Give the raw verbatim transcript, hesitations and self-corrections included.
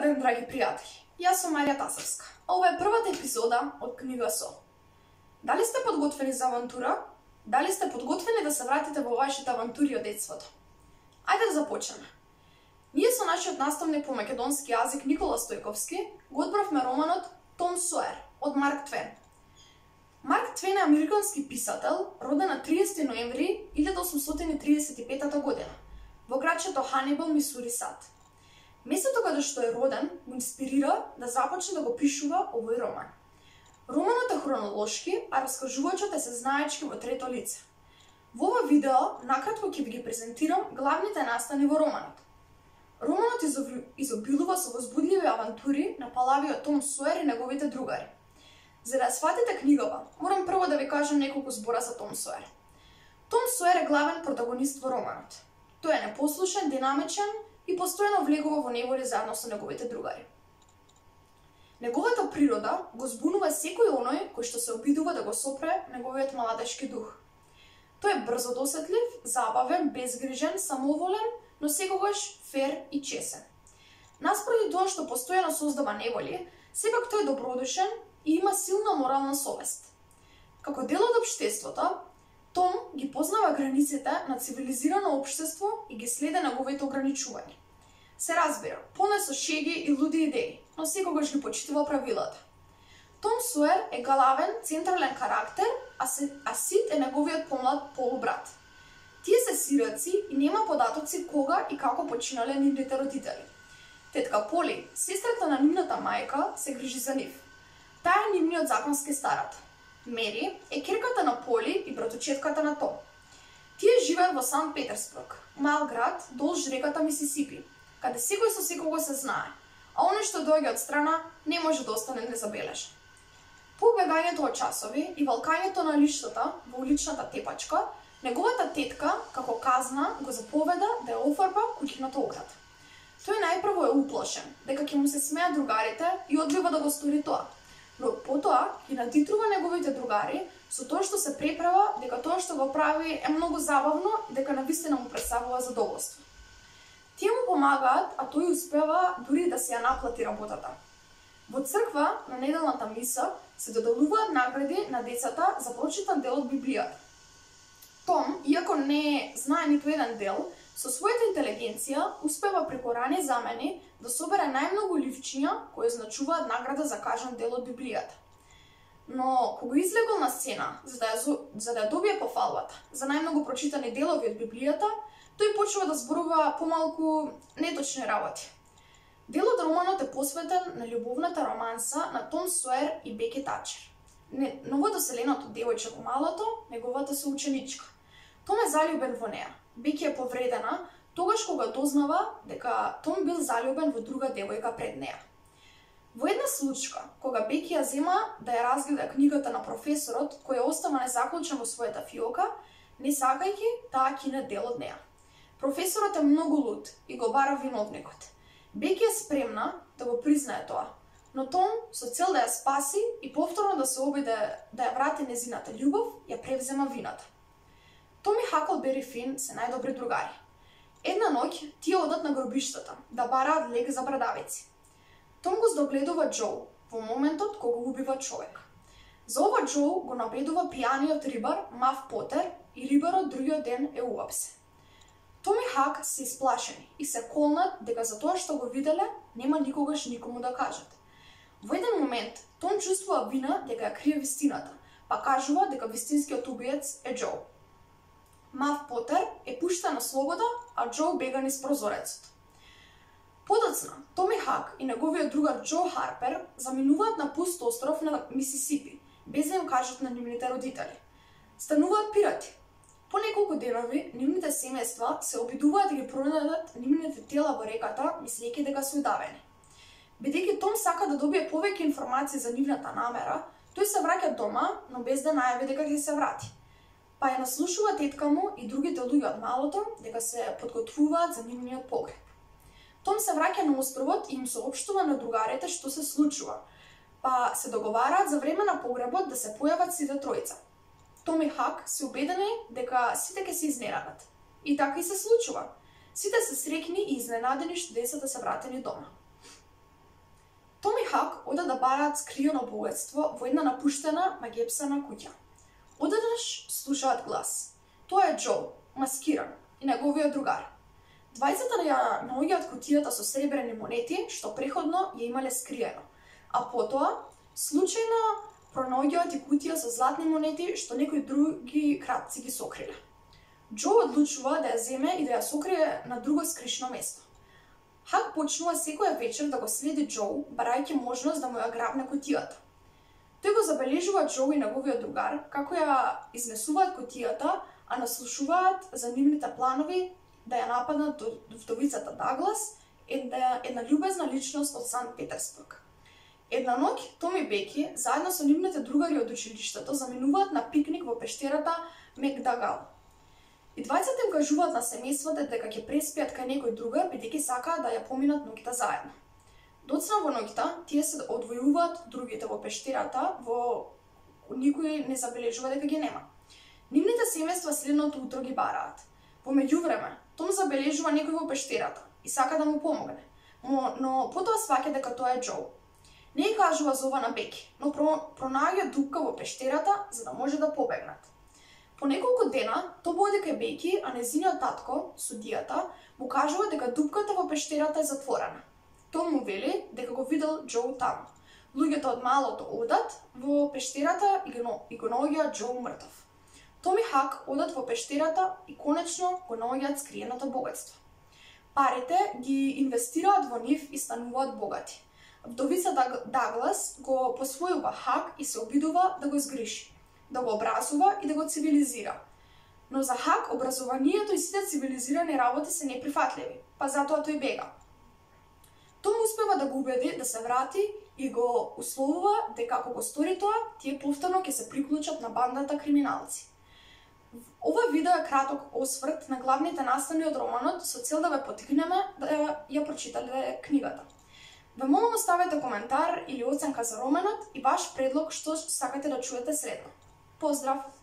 Добар ден, драги пријатели! Јас сум Марija Tasevska, а ова е првата епизода од Книга со. Дали сте подготвени за авантура? Дали сте подготвени да се вратите во вашите авантури од детството? Ајде да започнеме. Ние со нашиот наставник по македонски јазик Никола Стојковски го одбравме романот Том Соер од Марк Твен. Марк Твен е американски писател, роден на триесети ноември илјада осумстотини тридесет и пета година во градчето Hannibal, Мисури, САД. Местото каде што е роден го инспирира да започне да го пишува овој роман. Романот е хронолошки, а раскажувачот е сезнаечки во трето лице. Во ова видео накратко ќе ви ги презентирам главните настани во романот. Романот изобилува со возбудливи авантури на палавиот Том Соер и неговите другари. За да сватите книгава, морам прво да ви кажам неколку збора за Том Соер. Том Соер е главен протагонист во романот. Тој е непослушен, динамичен и постојано влегува во неволи заедно со неговите другари. Неговата природа го збунува секој оној кој што се обидува да го сопре неговиот младежки дух. Тој е брзодосетлив, забавен, безгрижен, самоволен, но секогаш фер и чесен. Наспроти тоа што постојано создава неволи, сепак тој е добродушен и има силна морална совест. Како дел од општеството, Том ги познава границите на цивилизирано општество и ги следи неговите ограничувања. Се разбира, полн со шеги и луди идеи, но секогаш ги почитува правилата. Том Соер е галавен, централен карактер, а, се, а Сид е неговиот помлад полубрат. Тие се сираци и нема податоци кога и како починале нивните родители. Тетка Поли, сестрата на нивната мајка, се грижи за нив. Таа е нивниот законски старат. Мери е керката на Поли и братучетката на Том. Тие живеат во Санкт Петерсбург, мал град долж реката Мисисипи, каде секој со секого се знае, а оној што доаѓа од страна не може да остане незабележен. По убегањето од часови и валкањето на лиштата во уличната тепачка, неговата тетка, како казна, го заповеда да ја офарба куќината ограда. Тој најпрво е уплашен, дека ќе му се смеат другарите и одбива да го стори тоа. Но потоа ги надитрува неговите другари со тоа што се преправа дека тоа што го прави е многу забавно и дека навистина му представува задоволство. Тие му помагаат, а тој успева дури да се ја наплати работата. Во црква на неделната миса се доделуваат награди на децата за прочитан дел од Библијата. Том, иако не знае ниту еден дел, со својата интелигенција успева преку рани замени да собере најмногу ливчиња кои значуваат награда за кажан дел од Библијата. Но кога излегол на сцена за да ја, за да ја добие пофалбата за најмногу прочитани делови од Библијата, тој почува да зборува помалку неточни работи. Дел од романот е посветен на љубовната романса на Том Соер и Беки Тачер. Новодоселеното девојче во малото, неговата соученичка. Том е заљубен во неа. Беки е повредена, тогаш кога дознава дека Том бил заљубен во друга девојка пред неа. Во една случка, кога Беки ја зема да ја разгледа книгата на професорот, кој ја остава незаклучен во својата фиока, не сакајќи таа кине дел од неа. Професорот е многу луд и го бара виновникот. Беки е спремна да го признае тоа, но Том, со цел да ја спаси и повторно да се обиде да ја врати незината љубов, ја превзема вината. Том и Хаклбери Фин се најдобри другари. Една ноќ тие одат на гробиштата да бараат лек за брадавици. Том го здогледува Џоу во моментот кога го убива човек. За ова Џоу го набедува пијаниот рибар Мав Потер и рибарот другиот ден е уапсе. Том и Хак се исплашени и се колнат дека за тоа што го виделе нема никогаш никому да кажат. Во еден момент Том чувствува вина дека ја крие вистината, па кажува дека вистинскиот убиец е Џоу. Мав Потер е пуштен на слобода, а Џоу бега низ прозорецот. Подоцна, Том и Хак и неговиот другар Џо Харпер заминуваат на пуст остров на Мисисипи, без да им кажат на нивните родители. Стануваат пирати. По неколку денови, нивните семејства се обидуваат да ги продадат нивните тела во реката, мислејќи дека се удавени. Бидејќи Том сака да добие повеќе информации за нивната намера, тој се враќа дома, но без да најави дека ќе се врати. Па ја наслушува тетка му и другите луѓе од малото дека се подготвуваат за нивниот погреб. Том се враќа на островот и им соопштува на другарите што се случува, па се договараат за време на погребот да се појават сите тројца. Том и Хак се убедени дека сите ќе се изненадат. И така и се случува. Сите се среќни и изненадени што децата се вратени дома. Том и Хак одат да бараат скриено богатство во една напуштена магепсана куќа. Одеднаш слушаат глас. Тоа е Џо, маскиран, и неговиот другар. Двајцата ја наоѓаат кутијата со сребрени монети, што преходно ја имале скриено, а потоа случајно пронаоѓаат и кутија со златни монети што некои други кратци ги сокриле. Џо одлучува да ја земе и да ја сокрие на друго скришно место. Хак почнува секоја вечер да го следи Џо, барајќи можност да му ја грабне кутијата. Тој го забележува Џо и неговиот другар како ја изнесуваат кутијата, а наслушуваат за нивните планови да ја нападнат вдовицата Даглас, една, една љубезна личност од Санкт Петерсбург. Една ноќ Том и Беки, заедно со нивните другари од училиштето, заминуваат на пикник во пештерата Мекдагал. И двајцата им кажуваат на семејството дека ќе преспијат кај некој другар, бидејќи сакаат да ја поминат ноќта заедно. Доцна во ноќта, тие се одвојуваат другите во пештерата, во никој не забележува дека ги нема. Нивните семејства следното утро ги бараат. Во меѓувреме, Том забележува некој во пештерата и сака да му помогне, но, но потоа сваќа дека тоа е Џо. Не ја кажува за ова на Беки, но пронаоѓа дупка во пештерата за да може да побегнат. По неколку дена, Том оди кај Беки, а нејзиниот татко, судијата, му кажува дека дупката во пештерата е затворена. Том му вели дека го видел Џо таму. Луѓето од малото одат во пештерата и го, и го наоѓаат Џо мртов. Том и Хак одат во пештерата и конечно го наоѓаат скриеното богатство. Парите ги инвестираат во нив и стануваат богати. Вдовицата Даглас го посвојува Хак и се обидува да го згриши, да го образува и да го цивилизира. Но за Хак образованието и сите цивилизирани работи се неприфатливи, па затоа тој бега. Том успева да го убеди да се врати и го условува дека ако го стори тоа, тие повторно ќе се приклучат на бандата криминалци. Ова видео е краток осврт на главните настани од романот со цел да ве поттикнеме да ја прочитале книгата. Ве молам оставете коментар или оценка за романот и ваш предлог што сакате да чуете следно. Поздрав!